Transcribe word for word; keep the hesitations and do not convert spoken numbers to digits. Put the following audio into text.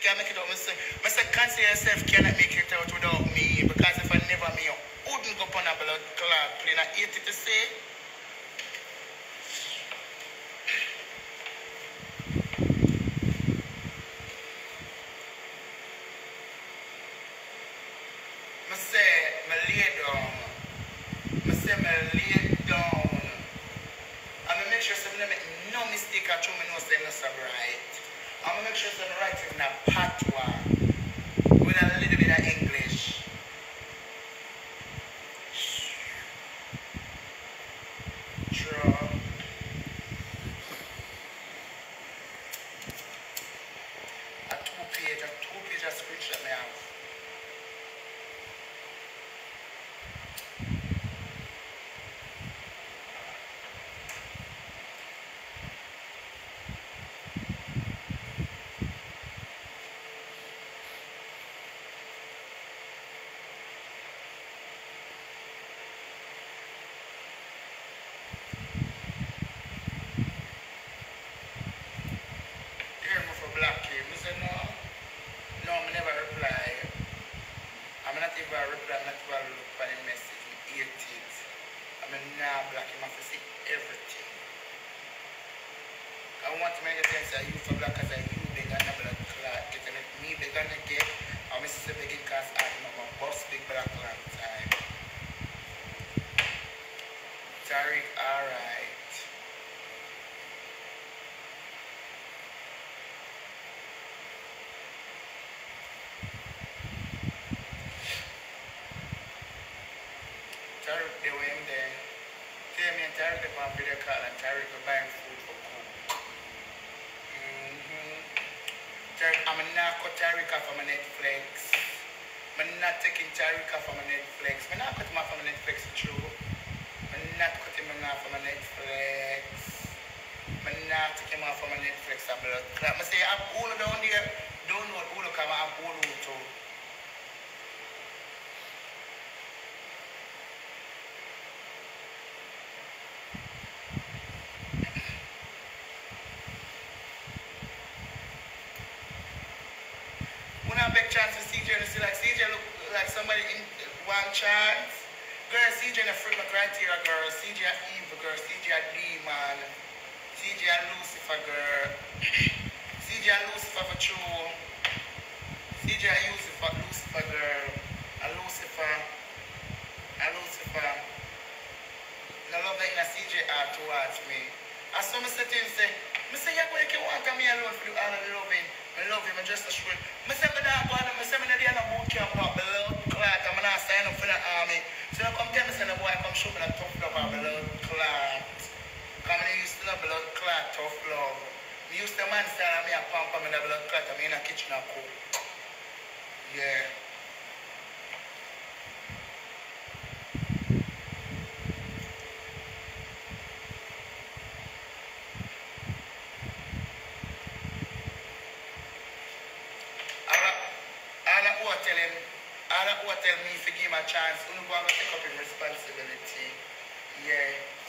Can't make it out. I say, I say, consider yourself cannot make it out without me. Because if I never me, you wouldn't go on a blood clot plane. I hate it to say. I say, I lay down. I say, I lay down. I'm going to make sure I make no mistake at all. I know I'm not so right. I'm going to make sure I'm writing in a patois with a little bit of English. Draw. A two page, a two page of screenshot me have. Black him. I said, no, no, I never reply. I'm not even reply, I'm not even look for the message. I hate it. I mean, now black him, I have to see everything. I want to make a sense that you for black as I you big and a black clot. Getting it me big and get, I'm Missus Begging cause I'm a boss big black long time. Tariq, alright. Tariq, they were in there. Tell me and Tariq, they want video call and Tariq will buy food for cook. Mm-hmm. Tariq, I'm not cut Tariq off of my Netflix. I'm not taking Tariq off of my Netflix. I'm not cutting him off of my Netflix, true. I'm not cutting him off of my Netflix. I'm not taking him off of my Netflix. I'm going to say, I'm all down there. Don't know what all come I'm all too. When I big chance to C J to see like C J look like somebody in one chance. Girl, C J in a freak criteria girl. C J a evil girl. C J a demon. C J a Lucifer girl. C J a Lucifer for true. C J a Lucifer, Lucifer girl. A Lucifer. A Lucifer. I love that in a C J art towards me. As some say to him say, I say, you're going to want me alone for do all of the loving. I love him, I just a sweet. I say, I'm not going to, I say, I'm not going to boot camp about blood clot. I'm not sign up for the army. So I come tell me, say, the boy come show me that tough love about blood clot. Come and used to the blood clot, tough love. Me used to man say, I'm here pump me the blood clot. I'm in the kitchen and cook. Yeah. Tell him, all that tell me if you give him a chance, you go and take up his responsibility. Yeah.